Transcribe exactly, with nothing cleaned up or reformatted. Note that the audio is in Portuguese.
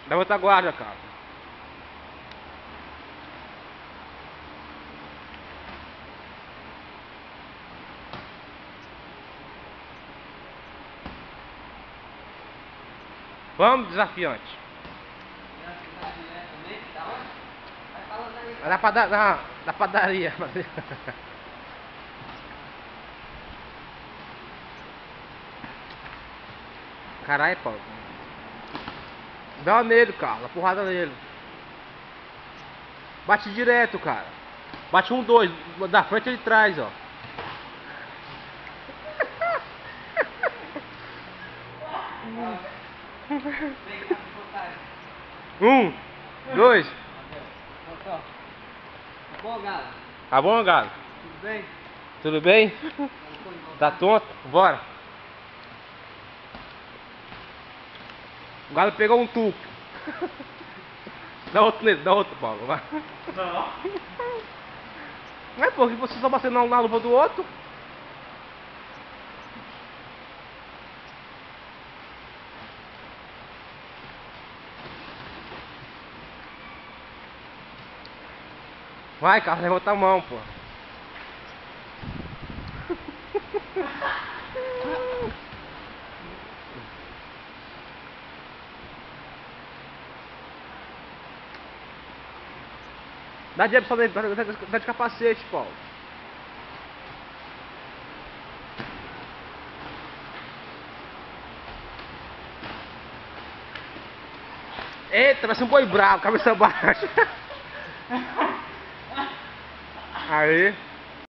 Dá outra guarda, cara. Vamos, desafiante. Da, pada da, da padaria. Caralho, Paulo. Dá nele, cara. Dá porrada nele. Bate direto, cara. Bate um, dois. Da frente e de trás, ó. Um, dois. Tá bom, Galo? Tá bom, Galo? Tudo bem? Tudo bem? Tá tonto? Bora. O Galo pegou um tuco. Dá outro nele, dá outro, Paulo. Vai. Não. Não é porque você só batendo na luva do outro. Vai, cara, levanta a mão, pô. Dá dinheiro pra dentro, tá de capacete, Paulo. Eita, vai ser um boi bravo, cabeça baixa. Aí.